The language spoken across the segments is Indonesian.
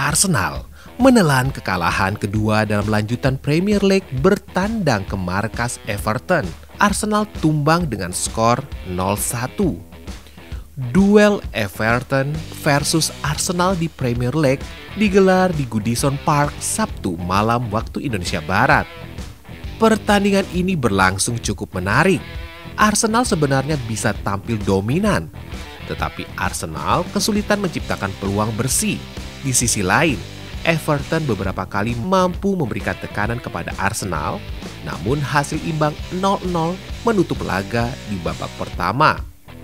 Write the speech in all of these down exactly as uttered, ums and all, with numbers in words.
Arsenal menelan kekalahan kedua dalam lanjutan Premier League bertandang ke markas Everton. Arsenal tumbang dengan skor nol satu. Duel Everton versus Arsenal di Premier League digelar di Goodison Park Sabtu malam waktu Indonesia Barat. Pertandingan ini berlangsung cukup menarik. Arsenal sebenarnya bisa tampil dominan, tetapi Arsenal kesulitan menciptakan peluang bersih. Di sisi lain, Everton beberapa kali mampu memberikan tekanan kepada Arsenal, namun hasil imbang nol nol menutup laga di babak pertama.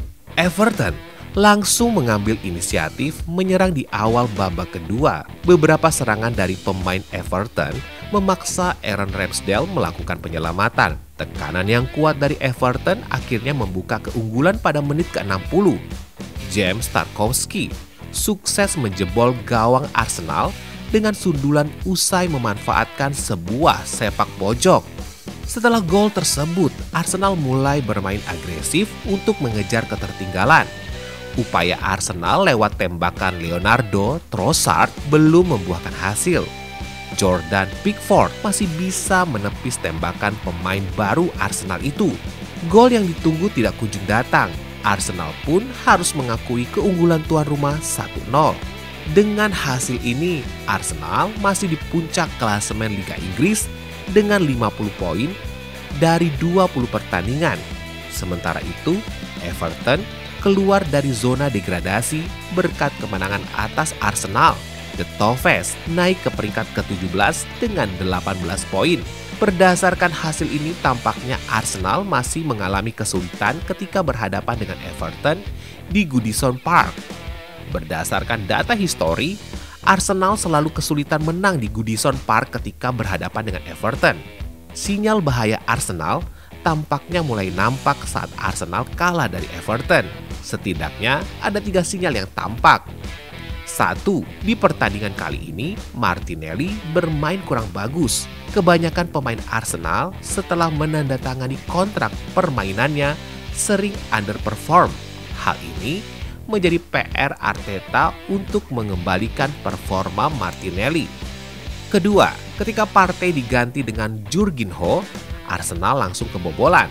Everton langsung mengambil inisiatif menyerang di awal babak kedua. Beberapa serangan dari pemain Everton memaksa Aaron Ramsdale melakukan penyelamatan. Tekanan yang kuat dari Everton akhirnya membuka keunggulan pada menit ke enam puluh. James Tarkowski sukses menjebol gawang Arsenal dengan sundulan usai memanfaatkan sebuah sepak pojok. Setelah gol tersebut, Arsenal mulai bermain agresif untuk mengejar ketertinggalan. Upaya Arsenal lewat tembakan Leonardo Trossard belum membuahkan hasil. Jordan Pickford masih bisa menepis tembakan pemain baru Arsenal itu. Gol yang ditunggu tidak kunjung datang. Arsenal pun harus mengakui keunggulan tuan rumah satu nol. Dengan hasil ini, Arsenal masih di puncak klasemen Liga Inggris dengan lima puluh poin dari dua puluh pertandingan. Sementara itu, Everton keluar dari zona degradasi berkat kemenangan atas Arsenal. The Toffees naik ke peringkat ke tujuh belas dengan delapan belas poin. Berdasarkan hasil ini, tampaknya Arsenal masih mengalami kesulitan ketika berhadapan dengan Everton di Goodison Park. Berdasarkan data histori, Arsenal selalu kesulitan menang di Goodison Park ketika berhadapan dengan Everton. Sinyal bahaya Arsenal tampaknya mulai nampak saat Arsenal kalah dari Everton. Setidaknya ada tiga sinyal yang tampak. Satu, di pertandingan kali ini, Martinelli bermain kurang bagus. Kebanyakan pemain Arsenal setelah menandatangani kontrak permainannya sering underperform. Hal ini menjadi P R Arteta untuk mengembalikan performa Martinelli. Kedua, ketika Partey diganti dengan Jorginho, Arsenal langsung kebobolan.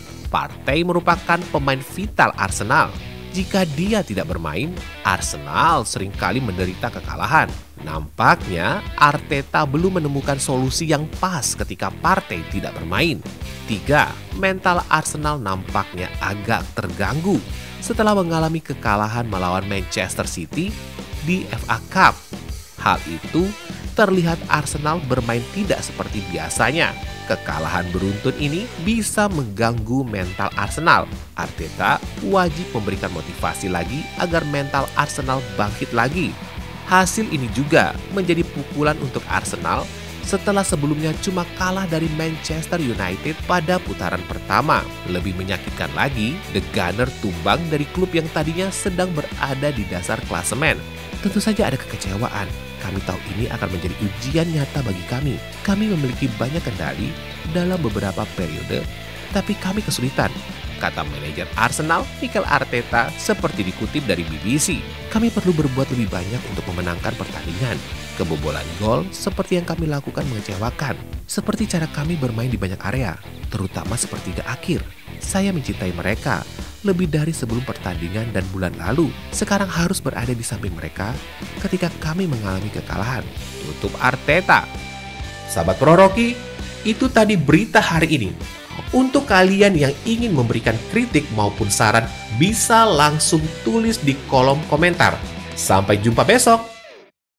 Partey merupakan pemain vital Arsenal. Jika dia tidak bermain, Arsenal seringkali menderita kekalahan. Nampaknya Arteta belum menemukan solusi yang pas ketika Partey tidak bermain. Tiga, mental Arsenal nampaknya agak terganggu setelah mengalami kekalahan melawan Manchester City di F A Cup. Hal itu terlihat Arsenal bermain tidak seperti biasanya. Kekalahan beruntun ini bisa mengganggu mental Arsenal. Arteta wajib memberikan motivasi lagi agar mental Arsenal bangkit lagi. Hasil ini juga menjadi pukulan untuk Arsenal setelah sebelumnya cuma kalah dari Manchester United pada putaran pertama. Lebih menyakitkan lagi, The Gunners tumbang dari klub yang tadinya sedang berada di dasar klasemen. Tentu saja ada kekecewaan. Kami tahu ini akan menjadi ujian nyata bagi kami. Kami memiliki banyak kendali dalam beberapa periode, tapi kami kesulitan, kata manajer Arsenal, Mikel Arteta, seperti dikutip dari B B C. Kami perlu berbuat lebih banyak untuk memenangkan pertandingan. Kebobolan gol seperti yang kami lakukan mengecewakan, seperti cara kami bermain di banyak area, terutama sepertiga akhir. Saya mencintai mereka lebih dari sebelum pertandingan dan bulan lalu. Sekarang harus berada di samping mereka ketika kami mengalami kekalahan, tutup Arteta. Sahabat Pro Rocky, itu tadi berita hari ini. Untuk kalian yang ingin memberikan kritik maupun saran, bisa langsung tulis di kolom komentar. Sampai jumpa besok.